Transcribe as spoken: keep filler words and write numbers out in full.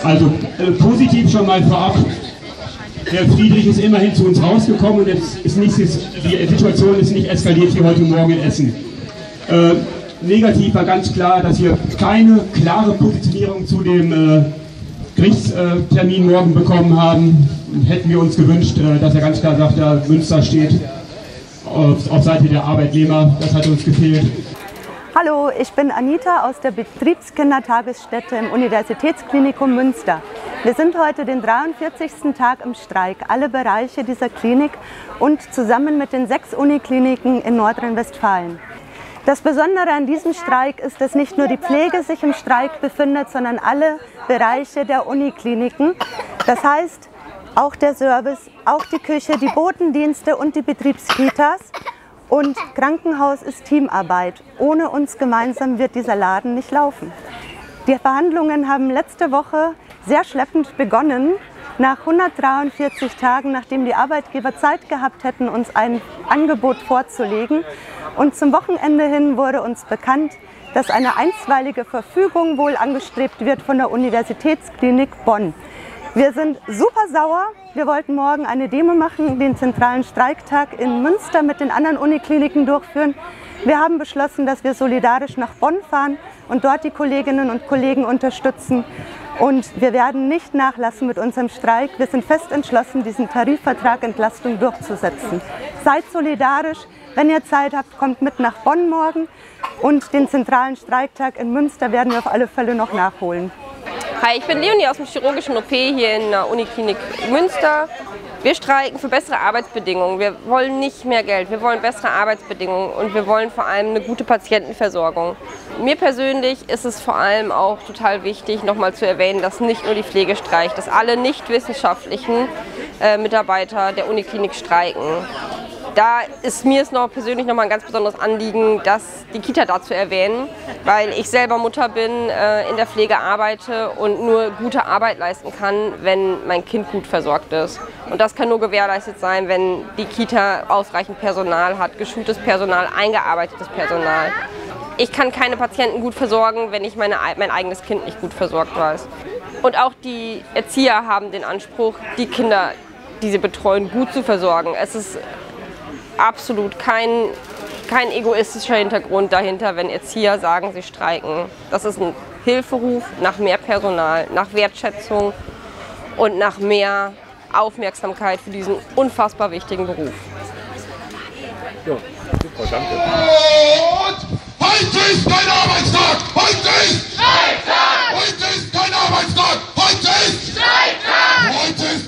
Also äh, positiv schon mal vorab. Herr Friedrich ist immerhin zu uns rausgekommen und jetzt ist nicht, die Situation ist nicht eskaliert wie heute Morgen in Essen. Äh, negativ war ganz klar, dass wir keine klare Positionierung zu dem äh, Gerichtstermin morgen bekommen haben. Hätten wir uns gewünscht, äh, dass er ganz klar sagt, ja, Münster steht auf, auf Seite der Arbeitnehmer. Das hat uns gefehlt. Hallo, ich bin Anita aus der Betriebskindertagesstätte im Universitätsklinikum Münster. Wir sind heute den dreiundvierzigsten Tag im Streik, alle Bereiche dieser Klinik und zusammen mit den sechs Unikliniken in Nordrhein-Westfalen. Das Besondere an diesem Streik ist, dass nicht nur die Pflege sich im Streik befindet, sondern alle Bereiche der Unikliniken. Das heißt, auch der Service, auch die Küche, die Botendienste und die Betriebskitas. Und Krankenhaus ist Teamarbeit. Ohne uns gemeinsam wird dieser Laden nicht laufen. Die Verhandlungen haben letzte Woche sehr schleppend begonnen. Nach hundertdreiundvierzig Tagen, nachdem die Arbeitgeber Zeit gehabt hätten, uns ein Angebot vorzulegen. Und zum Wochenende hin wurde uns bekannt, dass eine einstweilige Verfügung wohl angestrebt wird von der Universitätsklinik Bonn. Wir sind super sauer. Wir wollten morgen eine Demo machen, den zentralen Streiktag in Münster mit den anderen Unikliniken durchführen. Wir haben beschlossen, dass wir solidarisch nach Bonn fahren und dort die Kolleginnen und Kollegen unterstützen. Und wir werden nicht nachlassen mit unserem Streik. Wir sind fest entschlossen, diesen Tarifvertrag Entlastung durchzusetzen. Seid solidarisch. Wenn ihr Zeit habt, kommt mit nach Bonn morgen. Und den zentralen Streiktag in Münster werden wir auf alle Fälle noch nachholen. Hi, ich bin Leonie aus dem chirurgischen O P hier in der Uniklinik Münster. Wir streiken für bessere Arbeitsbedingungen. Wir wollen nicht mehr Geld, wir wollen bessere Arbeitsbedingungen und wir wollen vor allem eine gute Patientenversorgung. Mir persönlich ist es vor allem auch total wichtig, nochmal zu erwähnen, dass nicht nur die Pflege streikt, dass alle nicht wissenschaftlichen äh, Mitarbeiter der Uniklinik streiken. Da ist mir es noch persönlich noch mal ein ganz besonderes Anliegen, dass die Kita dazu erwähnen, weil ich selber Mutter bin, äh, in der Pflege arbeite und nur gute Arbeit leisten kann, wenn mein Kind gut versorgt ist. Und das kann nur gewährleistet sein, wenn die Kita ausreichend Personal hat, geschultes Personal, eingearbeitetes Personal. Ich kann keine Patienten gut versorgen, wenn ich meine, mein eigenes Kind nicht gut versorgt weiß. Und auch die Erzieher haben den Anspruch, die Kinder, die sie betreuen, gut zu versorgen. Es ist absolut kein, kein egoistischer Hintergrund dahinter, wenn Erzieher sagen, sie streiken. Das ist ein Hilferuf nach mehr Personal, nach Wertschätzung und nach mehr Aufmerksamkeit für diesen unfassbar wichtigen Beruf. Ja, super, danke. Und heute ist kein Arbeitstag! Heute ist Streiktag! Heute ist kein Arbeitstag! Heute ist Streiktag! Heute ist